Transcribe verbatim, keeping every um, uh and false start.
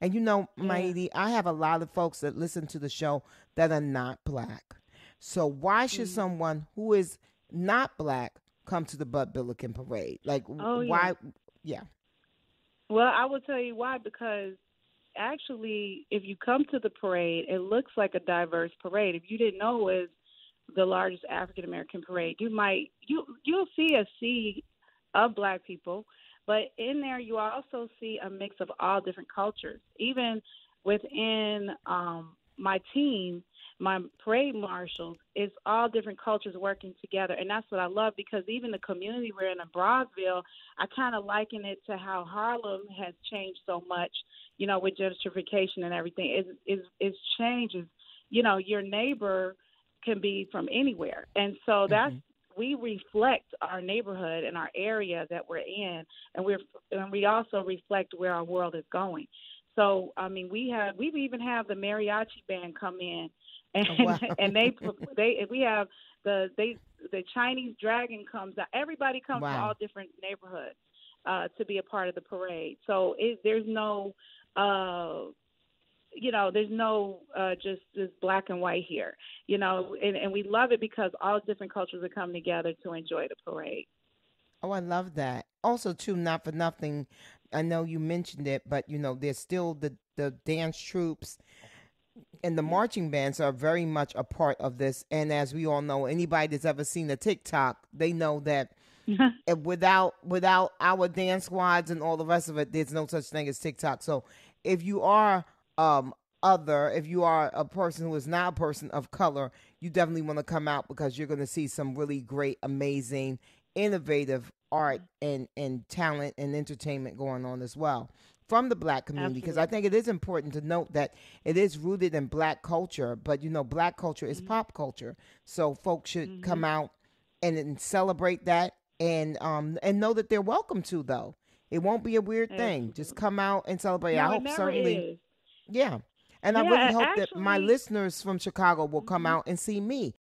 And you know, Yeah. Maidi, I have a lot of folks that listen to the show that are not black. So why should Mm. someone who is not black come to the Bud Billiken parade? Like, Oh yeah. why? Yeah. Well, I will tell you why because actually, if you come to the parade, it looks like a diverse parade. If you didn't know it was the largest African American parade, you might you you'll see a sea of black people, but in there you also see a mix of all different cultures. Even within um, my team, my parade marshals, it's all different cultures working together, and that's what I love because even the community we're in in Bronzeville, I kind of liken it to how Harlem has changed so much, you know, with gentrification and everything. It's it's, it's changes. You know, your neighbor can be from anywhere, and so that's Hmm. we reflect our neighborhood and our area that we're in, and we're and we also reflect where our world is going. So, I mean, we have we even have the mariachi band come in, and Wow. and they they we have the they the Chinese dragon comes out. Everybody comes from all Wow. different neighborhoods uh, to be a part of the parade. So it, there's no uh, you know, there's no uh, just this black and white here, you know, and, and we love it because all different cultures are coming together to enjoy the parade. Oh, I love that. Also, too, not for nothing, I know you mentioned it, but you know, there's still the the dance troops and the marching bands are very much a part of this. And as we all know, anybody that's ever seen a TikTok, they know that eh, without without our dance squads and all the rest of it, there's no such thing as TikTok. So if you are um other, if you are a person who is not a person of color, you definitely want to come out because you're going to see some really great, amazing, innovative art and and talent and entertainment going on as well from the black community, because I Absolutely. think it is important to note that it is rooted in black culture, but you know, black culture is Hmm. pop culture. So folks should Hmm. come out and, and celebrate that, and um and know that they're welcome to, though. It won't be a weird thing. Just Absolutely. come out and celebrate. I No, it hope never certainly, is. yeah. And I really Yeah, hope that my actually. listeners from Chicago will come Hmm. out and see me.